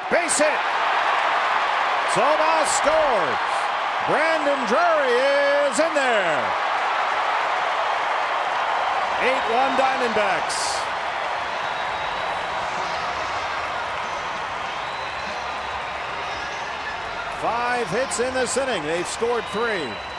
Base hit. Soba scores. Brandon Drury is in there. 8-1 Diamondbacks. 5 hits in this inning. They've scored 3.